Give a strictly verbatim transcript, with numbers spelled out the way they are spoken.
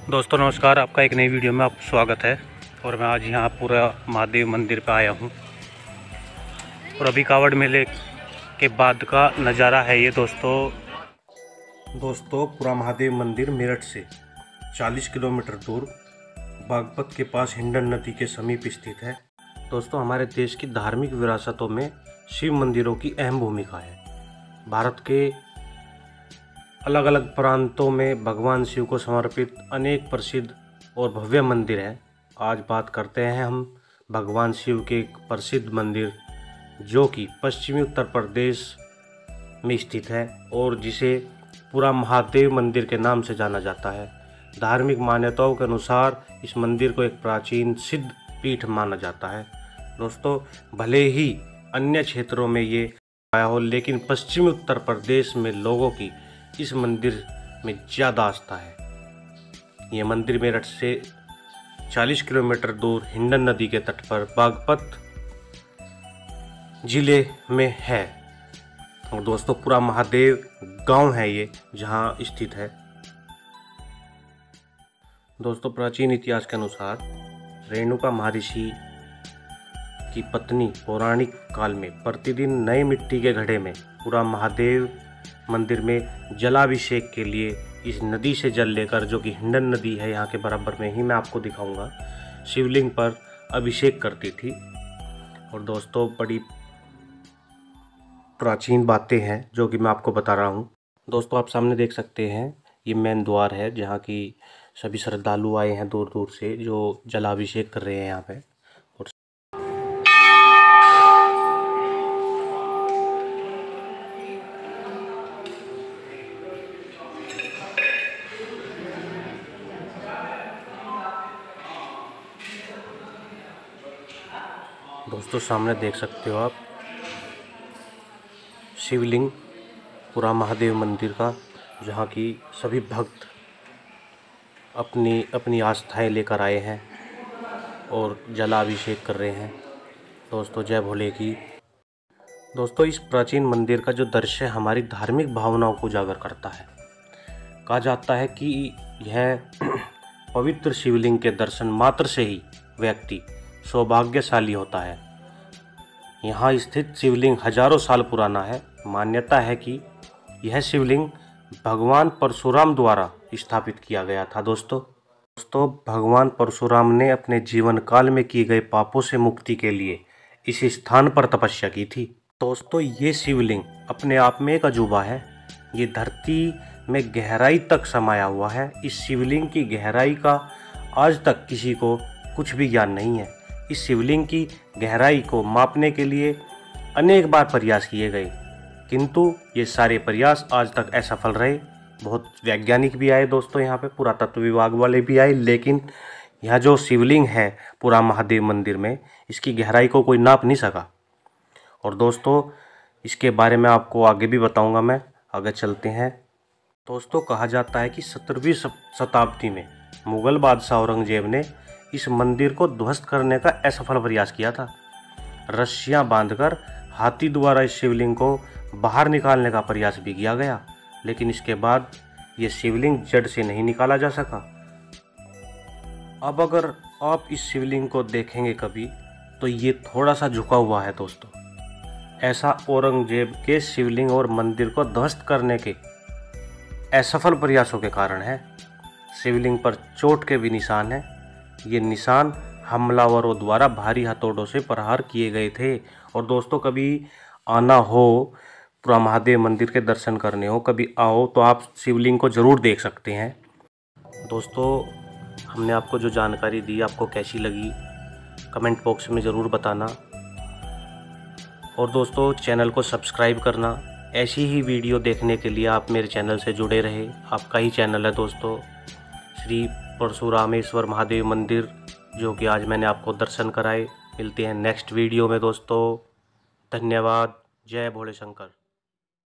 दोस्तों नमस्कार, आपका एक नई वीडियो में आपका स्वागत है। और मैं आज यहाँ पूरा महादेव मंदिर पे आया हूँ और अभी कावड़ मेले के बाद का नज़ारा है ये दोस्तों। दोस्तों पूरा महादेव मंदिर मेरठ से चालीस किलोमीटर दूर बागपत के पास हिंडन नदी के समीप स्थित है। दोस्तों हमारे देश की धार्मिक विरासतों में शिव मंदिरों की अहम भूमिका है। भारत के अलग अलग प्रांतों में भगवान शिव को समर्पित अनेक प्रसिद्ध और भव्य मंदिर हैं। आज बात करते हैं हम भगवान शिव के एक प्रसिद्ध मंदिर जो कि पश्चिमी उत्तर प्रदेश में स्थित है और जिसे पूरा महादेव मंदिर के नाम से जाना जाता है। धार्मिक मान्यताओं के अनुसार इस मंदिर को एक प्राचीन सिद्ध पीठ माना जाता है। दोस्तों भले ही अन्य क्षेत्रों में ये आया हो, लेकिन पश्चिमी उत्तर प्रदेश में लोगों की इस मंदिर में ज़्यादा आस्था है। ये मंदिर मेरठ से चालीस किलोमीटर दूर हिंडन नदी के तट पर बागपत जिले में है। और दोस्तों पूरा महादेव गांव है ये जहां स्थित है। दोस्तों प्राचीन इतिहास के अनुसार रेणुका महर्षि की पत्नी पौराणिक काल में प्रतिदिन नए मिट्टी के घड़े में पूरा महादेव मंदिर में जलाभिषेक के लिए इस नदी से जल लेकर, जो कि हिंडन नदी है यहाँ के बराबर में ही मैं आपको दिखाऊंगा, शिवलिंग पर अभिषेक करती थी। और दोस्तों बड़ी प्राचीन बातें हैं जो कि मैं आपको बता रहा हूँ। दोस्तों आप सामने देख सकते हैं ये मेन द्वार है जहाँ की सभी श्रद्धालु आए हैं दूर दूर से जो जलाभिषेक कर रहे हैं यहाँ पे। दोस्तों सामने देख सकते हो आप शिवलिंग पूरा महादेव मंदिर का, जहाँ की सभी भक्त अपनी अपनी आस्थाएं लेकर आए हैं और जलाभिषेक कर रहे हैं। दोस्तों जय भोले की। दोस्तों इस प्राचीन मंदिर का जो दृश्य हमारी धार्मिक भावनाओं को उजागर करता है। कहा जाता है कि यह पवित्र शिवलिंग के दर्शन मात्र से ही व्यक्ति सौभाग्यशाली होता है। यहाँ स्थित शिवलिंग हजारों साल पुराना है। मान्यता है कि यह शिवलिंग भगवान परशुराम द्वारा स्थापित किया गया था। दोस्तों दोस्तों भगवान परशुराम ने अपने जीवन काल में किए गए पापों से मुक्ति के लिए इस स्थान पर तपस्या की थी। दोस्तों ये शिवलिंग अपने आप में एक अजूबा है। ये धरती में गहराई तक समाया हुआ है। इस शिवलिंग की गहराई का आज तक किसी को कुछ भी ज्ञान नहीं है। इस शिवलिंग की गहराई को मापने के लिए अनेक बार प्रयास किए गए, किंतु ये सारे प्रयास आज तक असफल रहे। बहुत वैज्ञानिक भी आए दोस्तों, यहाँ पे पुरातत्व विभाग वाले भी आए, लेकिन यह जो शिवलिंग है पूरा महादेव मंदिर में, इसकी गहराई को कोई नाप नहीं सका। और दोस्तों इसके बारे में आपको आगे भी बताऊँगा मैं। आगे चलते हैं। दोस्तों कहा जाता है कि सत्रहवीं शताब्दी में मुग़ल बादशाह औरंगजेब ने इस मंदिर को ध्वस्त करने का असफल प्रयास किया था। रस्सियां बांधकर हाथी द्वारा इस शिवलिंग को बाहर निकालने का प्रयास भी किया गया, लेकिन इसके बाद ये शिवलिंग जड़ से नहीं निकाला जा सका। अब अगर आप इस शिवलिंग को देखेंगे कभी तो ये थोड़ा सा झुका हुआ है। दोस्तों ऐसा औरंगजेब के शिवलिंग और मंदिर को ध्वस्त करने के असफल प्रयासों के कारण है। शिवलिंग पर चोट के भी निशान हैं। ये निशान हमलावरों द्वारा भारी हथौड़ों से प्रहार किए गए थे। और दोस्तों कभी आना हो पूरा महादेव मंदिर के दर्शन करने हो, कभी आओ तो आप शिवलिंग को ज़रूर देख सकते हैं। दोस्तों हमने आपको जो जानकारी दी आपको कैसी लगी कमेंट बॉक्स में ज़रूर बताना। और दोस्तों चैनल को सब्सक्राइब करना। ऐसी ही वीडियो देखने के लिए आप मेरे चैनल से जुड़े रहे। आपका ही चैनल है दोस्तों, श्री परशुरामेश्वर महादेव मंदिर, जो कि आज मैंने आपको दर्शन कराए। मिलते हैं नेक्स्ट वीडियो में दोस्तों। धन्यवाद। जय भोले शंकर।